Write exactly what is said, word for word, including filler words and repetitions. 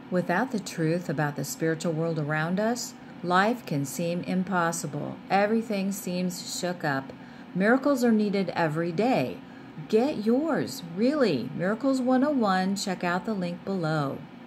Without the truth about the spiritual world around us, life can seem impossible. Everything seems shook up. Miracles are needed every day. Get yours, really. Miracles one oh one. Check out the link below.